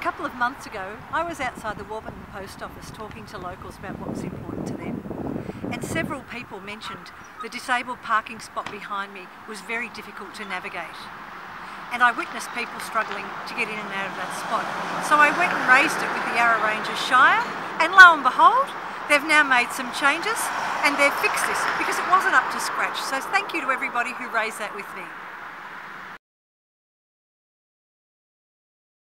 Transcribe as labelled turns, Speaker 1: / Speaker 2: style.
Speaker 1: couple of months ago, I was outside the Warburton post office talking to locals about what was important to them. And several people mentioned the disabled parking spot behind me was very difficult to navigate. And I witnessed people struggling to get in and out of that spot. So I went and raised it with the Yarra Ranges Shire, and lo and behold, they've now made some changes and they've fixed this because it wasn't up to scratch. So thank you to everybody who raised that with me.